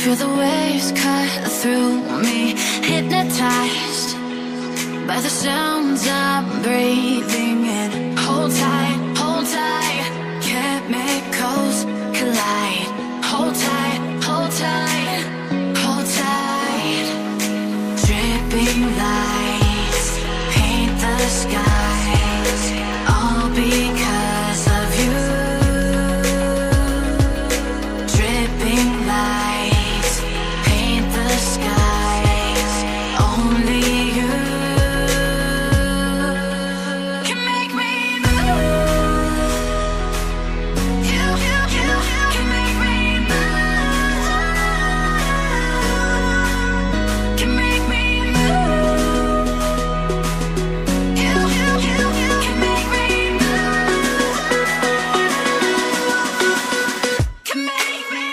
Feel the waves cut through me, hypnotized by the sounds I'm breathing in. Hold tight, chemicals collide. Hold tight, hold tight, hold tight. Dripping lights paint the skies, all because of you. Dripping lights paint the skies, only you can make me move. You can make me move. Can make me move. You can make me move. Can make me.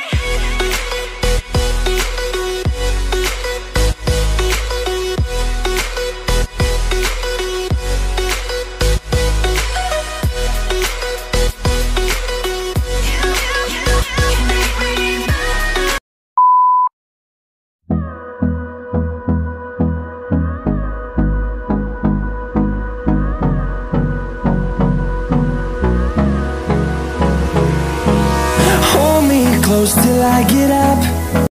Hold me close till I get up.